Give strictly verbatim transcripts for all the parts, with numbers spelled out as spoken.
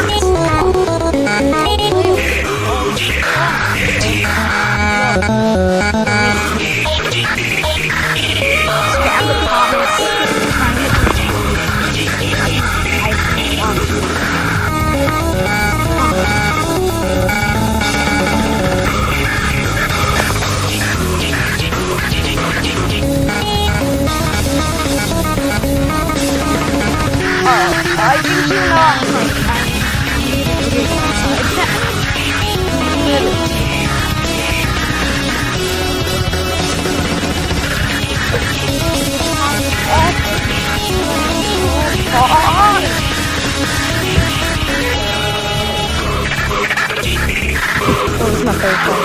I think you know I'm like, oh, it's my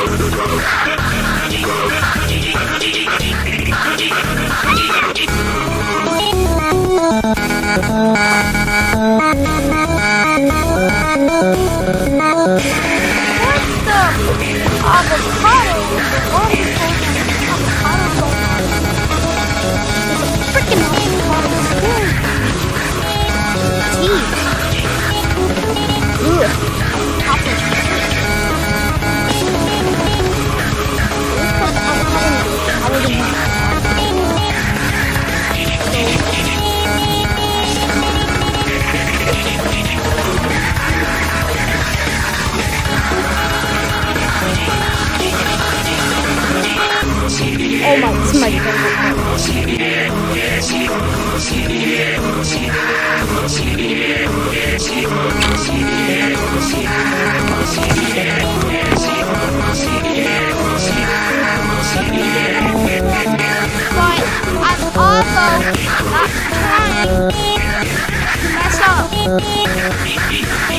avocado with the water avocado going on. It's a freaking big avocado. Teeth. Ugh. Apple. Oh my, it's my favorite part. But I'm also not trying to mess up.